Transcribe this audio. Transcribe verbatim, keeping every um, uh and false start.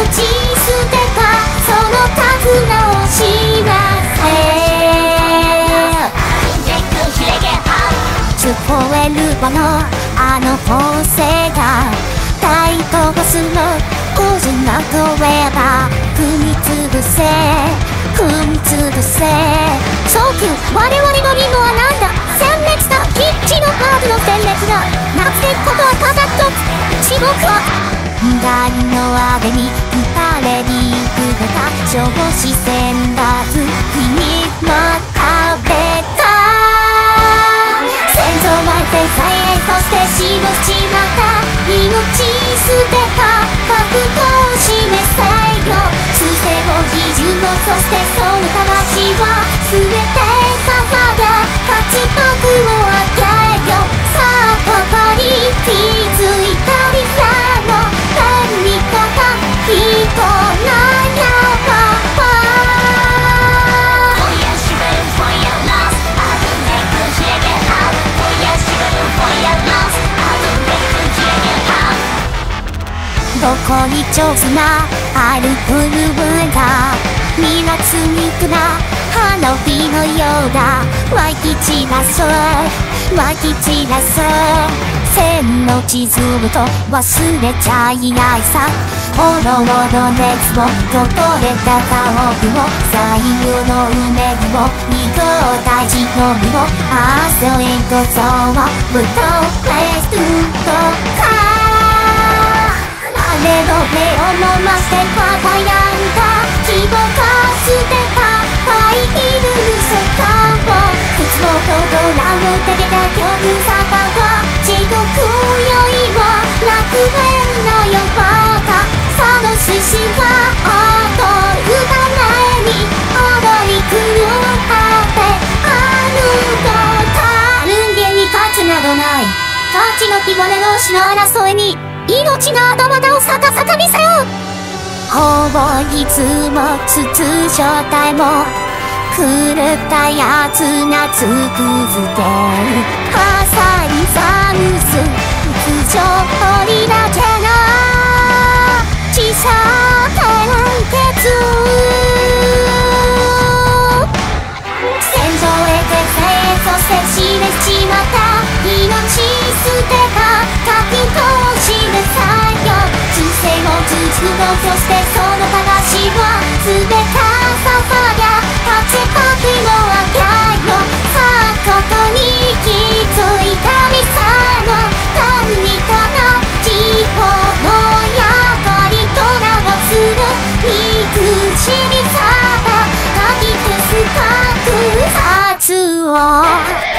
捨てたその手綱を知らせ聞こえる輪のあの砲声が大都市の渦などれば踏みつぶせ踏みつぶせそうく我々のリムはなんだ鮮烈なキッチのハードの鮮烈な夏でことはただ一つ地獄は大のあれに打たれにくれた上司選抜にまたべたそして死のちまた命捨てた覚悟を示せよ通世を基準のそしてその魂は全て捧げ勝ち徳をあげよさあここに気づいたりさの天にかか人なんやどこに上手なある部分が皆つみくな花火のようだ湧き散らす湧き散らす線の地図と忘れちゃいないさおろおろ熱をこぼれた顔を最後のうねりを二号大事の身を汗をえんこそをぶとレストかあれの目を飲ませ輝いた希望が捨てたファイル世界を靴をとドラを手でた曲坂が地獄よりは楽園のよまたその獅子が踊るために踊り狂ってあるの人間に勝つなどない価値の希望同士の争いに命の頭だをさかさか見せようほぼいつも筒状態も狂ったやつなつくづける火災サウス筒状鳥だけの小さな鉄戦場へて生そして死ねちまった命捨てた覚悟を示さよ通世を続くのそしてその魂は全て捧げ立ち覚悟をあげよさあここに気づいたみさの何かの地方のやりとなをする憎しみさが書き消す覚察を